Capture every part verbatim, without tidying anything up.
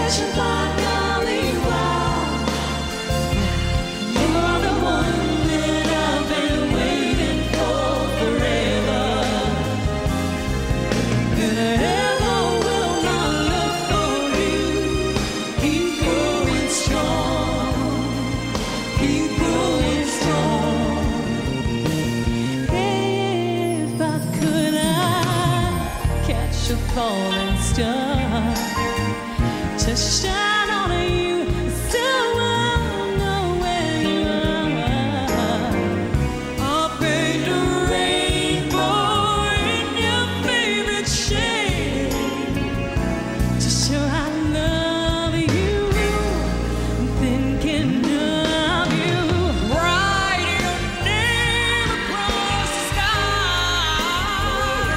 Falling star to shine on you, so I'll know where you are. I'll paint a rainbow in your favorite shade to show I love you, thinking of you. Write your name across the sky.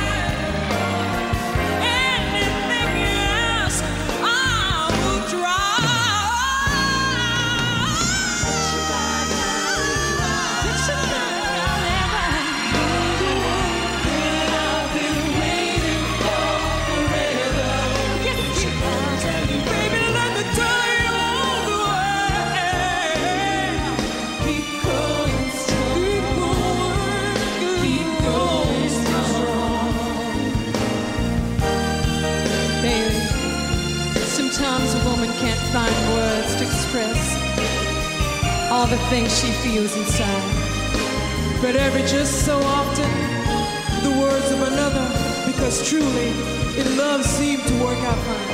Sometimes a woman can't find words to express all the things she feels inside. But every just so often, the words of another, because truly, in love seem to work out fine.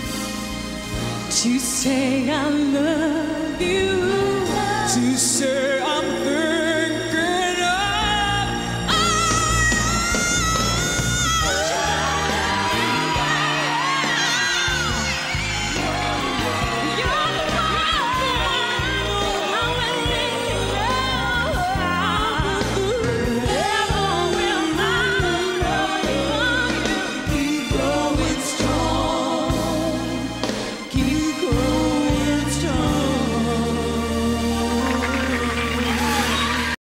To say I love you, to say